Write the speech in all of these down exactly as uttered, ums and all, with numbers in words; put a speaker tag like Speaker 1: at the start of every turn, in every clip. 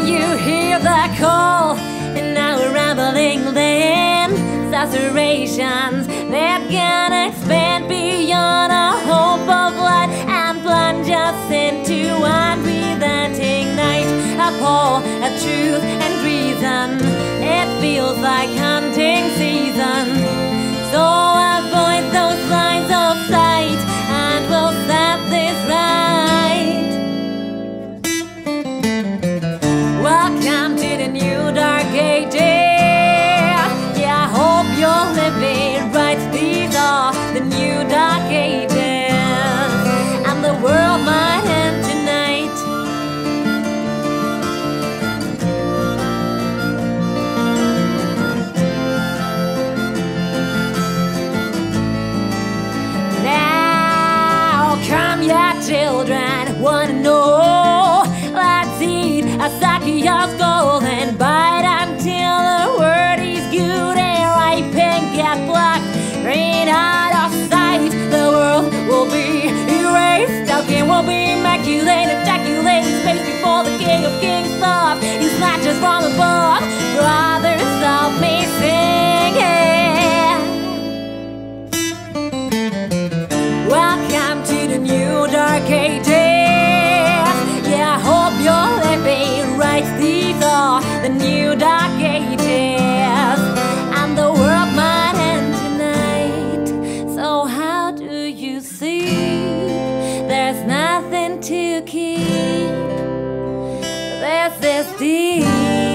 Speaker 1: Can you hear the call in our rambling land? Saturations that can expand beyond a hope of light and plunge us into unrelenting night. A pole of truth and reason, it feels like hunting season. So avoid those lines of sight and we'll set this right. Welcome to the new dark ages. Yeah, I hope you're living right. These are the new dark ages, and the world might end tonight. Now come, your children, wanna know? Let's eat a sake of gold and bite until the word is good and ripe and get blocked right out of sight. The world will be erased. Our king will be immaculate, ejaculating space before the king of kings love. He snatches from above, brothers of me singing. Welcome to the new dark ages. Yeah, I hope you're living right. These are the new dark ages, and the world might end tonight. So how do you see? There's nothing to keep. This is deep,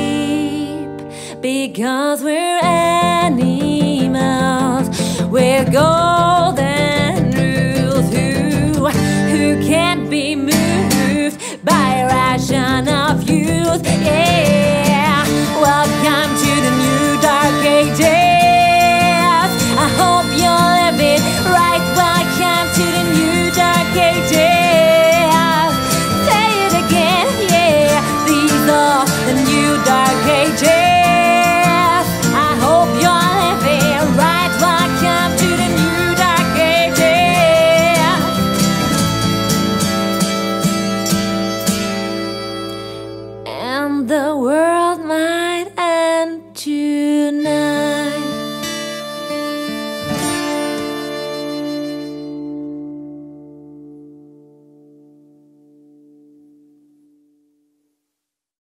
Speaker 1: because we're animals. We're golden rules who, who can't be moved by ration of youth. Yeah, welcome to the new dark ages. I hope you're living right. Welcome to the new dark ages. Say it again, yeah. These are the new dark ages. I hope you're living right. Welcome to the new dark ages, and the world